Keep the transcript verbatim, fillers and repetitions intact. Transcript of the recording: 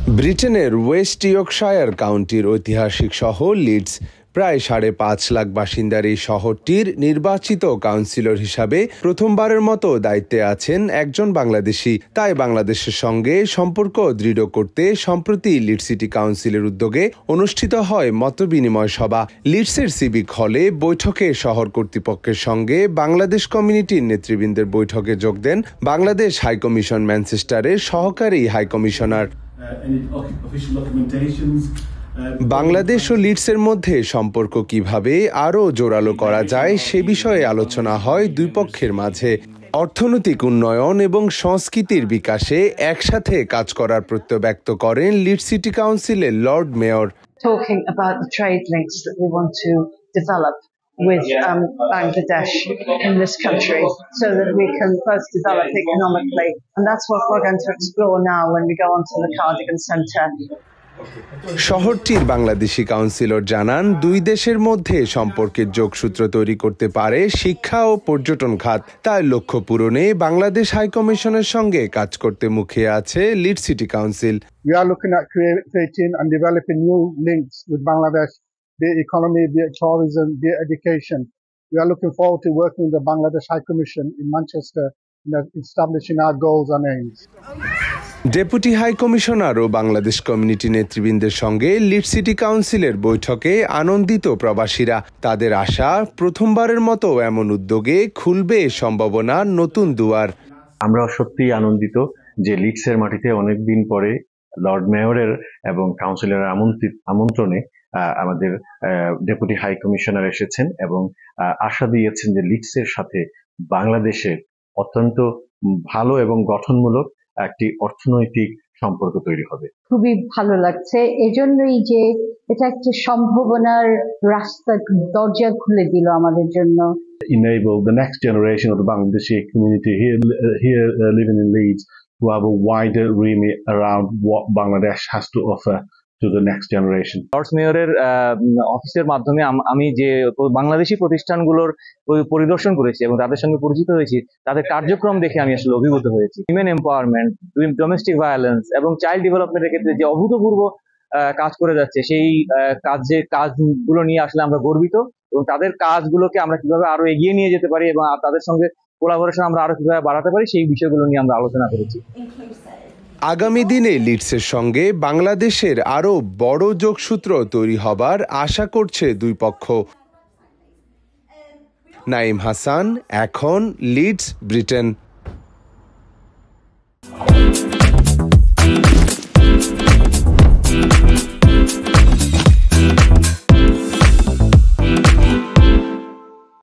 ব্রিটেনের West Yorkshire কাউন্টির ঐতিহাসিক শহর লিডস প্রায় সাড়ে পাঁচ লাখ বাসিন্দার এই শহরটির নির্বাচিত কাউন্সিলর হিসাবে প্রথমবারের মতো দায়িত্বে আছেন একজন বাংলাদেশি। তাই বাংলাদেশের সঙ্গে সম্পর্ক দৃঢ় করতে সম্প্রতি লিডস সিটি কাউন্সিলের উদ্যোগে অনুষ্ঠিত হয় মতবিনিময় সভা। লিডসের সিভিক হলে বৈঠকে শহর কর্তৃপক্ষের সঙ্গে বাংলাদেশ কমিউনিটির নেতৃবৃন্দের বৈঠকে যোগ দেন বাংলাদেশ হাইকমিশন ম্যানচেস্টারের সহকারী হাইকমিশনার। বাংলাদেশ ও লিডসের মধ্যে সম্পর্ক কিভাবে আরও জোরালো করা যায় সে বিষয়ে আলোচনা হয় দুই পক্ষের মাঝে। অর্থনৈতিক উন্নয়ন এবং সংস্কৃতির বিকাশে একসাথে কাজ করার প্রত্যয় ব্যক্ত করেন লিডস সিটি কাউন্সিলের lord mayor. Talking about the trade links that we want to develop with um, Bangladesh in this country so that we can both develop economically. And that's what we're going to explore now when we go onto the Cardigan Centre. শহরটির Bangladeshi councillor জানান, দুই দেশের মধ্যে সম্পর্কের যোগসূত্র তৈরি করতে পারে শিক্ষা ও পর্যটন খাত। তার লক্ষ্য পূরণে বাংলাদেশ হাইকমিশনের সঙ্গে কাজ করতে মুখিয়ে আছে Leeds city council. We are looking at creating and developing new links with Bangladesh, be it economy, be it tourism, be it education. We are looking forward to working with the Bangladesh High Commission in Manchester in establishing our goals and aims. Deputy high commissioner ও Bangladesh community নেতৃবৃন্দের সঙ্গে Leeds city কাউন্সিলের বৈঠকে আনন্দিত প্রবাসীরা। তাদের আশা, প্রথমবারের মতো এমন উদ্যোগে খুলবে সম্ভাবনার নতুন দুয়ার। আমরা সত্যিই আনন্দিত যে লিডসের মাটিতে অনেকদিন পরে লর্ড মেয়রের এবং কাউন্সিলরের আমন্ত্রণে আমাদের ডেপুটি হাই কমিশনার এসেছেন এবং আশা দিয়েছেন যে লিডসের সাথে বাংলাদেশের অত্যন্ত ভালো এবং গঠনমূলক একটি অর্থনৈতিক সম্পর্ক তৈরি হবে। খুবই ভালো লাগছে, এজন্যই যে এটা একটা সম্ভাবনার রাস্তা দরজা খুলে দিল আমাদের জন্য। Enable the next generation of the Bangladeshi community here, here uh, living in Leeds to have a wider remit around what Bangladesh has to offer to the next generation. Lords মেয়রের অফিসের মাধ্যমে আমি যে বাংলাদেশি প্রতিষ্ঠানগুলোর পরিদর্শন করেছি এবং তাদের সঙ্গে পরিচিত হয়েছি, তাদের কার্যক্রম দেখে আমি আসলে অভিভূত হয়েছি। উইমেন এম্পাওয়ারমেন্ট, ডোমেস্টিক ভায়োলেন্স এবং চাইল্ড ডেভেলপমেন্টের ক্ষেত্রে যে অভূতপূর্ব কাজ করে যাচ্ছে, সেই কাজ যে কাজগুলো নিয়ে আসলে আমরা গর্বিত এবং তাদের কাজগুলোকে আমরা কিভাবে আরো এগিয়ে নিয়ে যেতে পারি এবং তাদের সঙ্গে কোলাবোরেশন আমরা আরো কিভাবে বাড়াতে পারি সেই বিষয়গুলো নিয়ে আমরা আলোচনা করেছি। আগামী দিনে লিডসের সঙ্গে বাংলাদেশের আরও বড় যোগসূত্র তৈরি হবার আশা করছে দুই পক্ষ। নাইম হাসান, এখন, লিডস, ব্রিটেন।